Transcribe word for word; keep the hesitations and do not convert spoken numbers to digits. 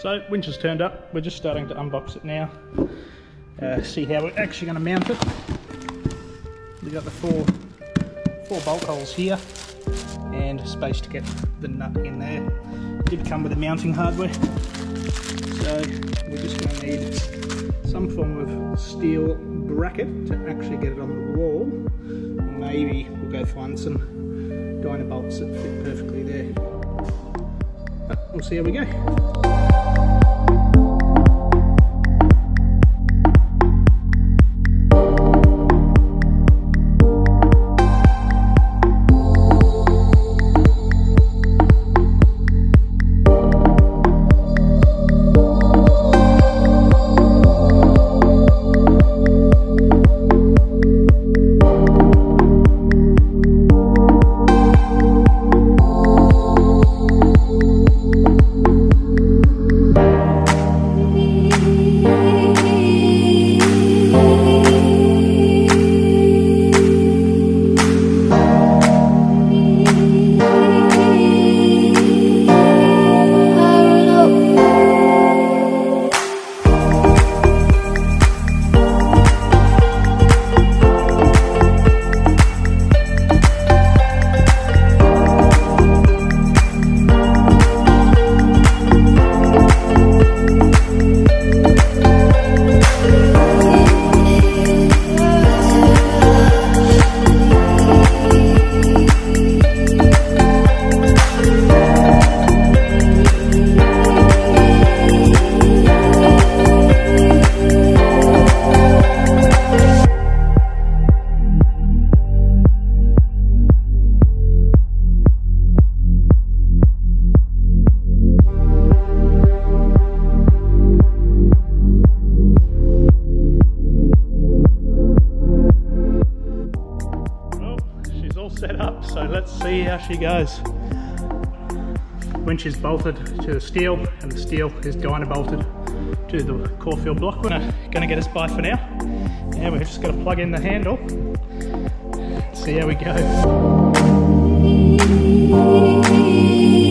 So winch has turned up, we're just starting to unbox it now, uh, see how we're actually going to mount it. We've got the four, four bolt holes here and space to get the nut in there. It did come with the mounting hardware, so we're just going to need some form of steel bracket to actually get it on the wall. Maybe we'll go find some dyno bolts that fit perfectly there. But we'll see how we go. Set up, so let's see how she goes. Winch is bolted to the steel and the steel is dyno bolted to the core field block. We're gonna get us by for now. Yeah, we've just got to plug in the handle. See how we go.